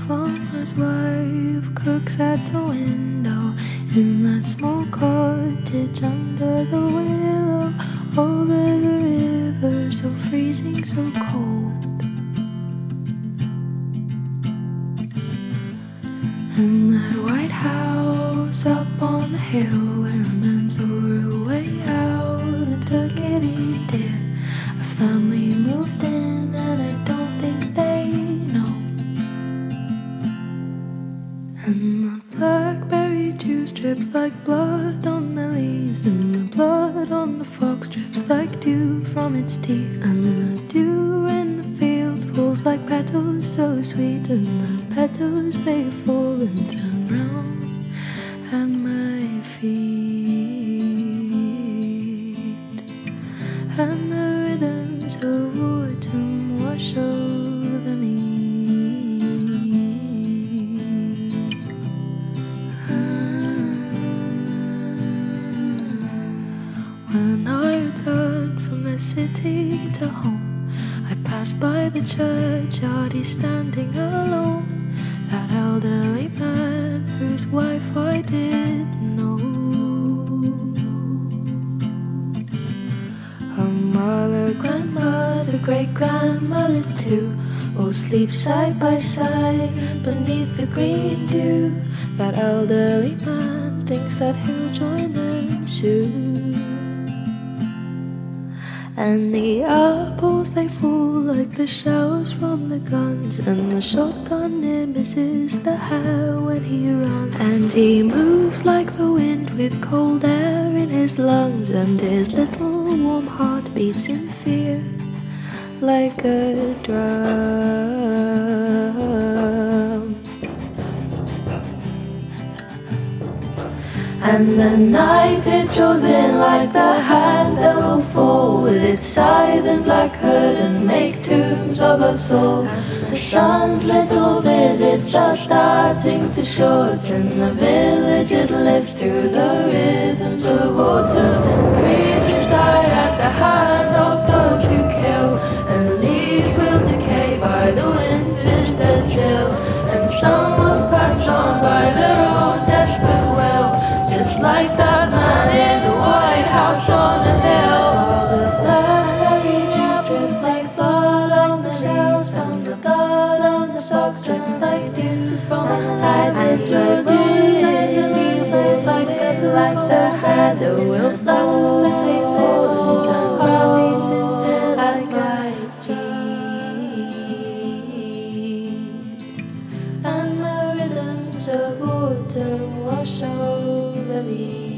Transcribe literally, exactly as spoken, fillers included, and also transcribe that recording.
farmer's wife cooks at the window in that small cottage under the willow, over the river, so freezing, so cold. And that white house up on the hill where a man saw a way out and took it, he did. A family moved in and I don't think they know. And the blackberry juice drips like blood on the leaves, and the blood on the fox drips like dew from its teeth, and the dew in the field falls like petals so sweet, and the petals they fall and turn round at my feet. And the rhythms of autumn wash over me. When I returned from the city to home, I passed by the churchyard, he's standing alone, that elderly man whose wife I did know. Her mother, grandmother, great-grandmother too, all sleep side by side beneath the green dew. That elderly man thinks that he'll join them soon. And the apples they fall like the shells from the guns, and the shotgun near misses the hair when he runs. And he moves like the wind with cold air in his lungs, and his little warm heart beats in fear like a drum. And the night it draws in like the hand that will fall with its scythe and black hood and make tombs of us all. The sun's little visits are starting to shorten the village it lives through the rhythms of autumn. And creatures die at the hand of those who kill, and leaves will decay by the winter's dead chill, and some will pass on by their own desperate will, just like that man in the White House on the hill. All the blackberry juice drips like blood on the shells from the god on the box, drips like juices from his tides. It draws in and the bees flows like petals, like so shadow will fall as they fall and turn heartbeats in fill like my feet. And the rhythms of autumn wash over me.